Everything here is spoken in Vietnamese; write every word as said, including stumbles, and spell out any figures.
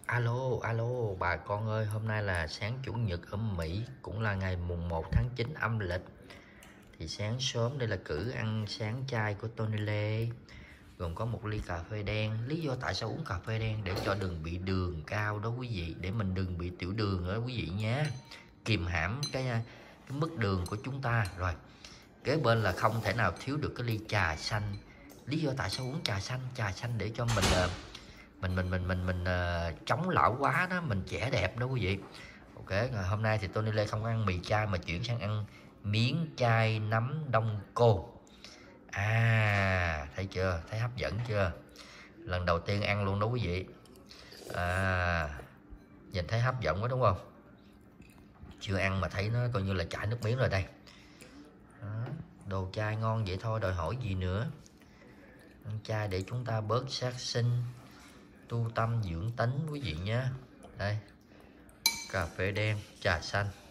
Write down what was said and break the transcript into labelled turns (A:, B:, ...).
A: Alo, alo, bà con ơi, hôm nay là sáng Chủ nhật ở Mỹ, cũng là ngày mùng một tháng chín âm lịch. Thì sáng sớm đây là cử ăn sáng chay của Tony Lê, gồm có một ly cà phê đen. Lý do tại sao uống cà phê đen? Để cho đừng bị đường cao đó quý vị, để mình đừng bị tiểu đường đó quý vị nhé. Kìm hãm cái, cái mức đường của chúng ta. Rồi, kế bên là không thể nào thiếu được cái ly trà xanh. Lý do tại sao uống trà xanh? Trà xanh để cho mình mình mình mình mình mình uh, chống lão hóa đó, mình trẻ đẹp đó quý vị. Ok, hôm nay thì Tony Lê không ăn mì chay mà chuyển sang ăn miếng chay nấm đông cô. À, thấy chưa, thấy hấp dẫn chưa? Lần đầu tiên ăn luôn đó quý vị. À, nhìn thấy hấp dẫn quá đúng không? Chưa ăn mà thấy nó coi như là chảy nước miếng rồi đây. Đó, đồ chay ngon vậy thôi, đòi hỏi gì nữa. Ăn chay để chúng ta bớt sát sinh, tu tâm dưỡng tính quý vị nhé. Đây, cà phê đen, trà xanh.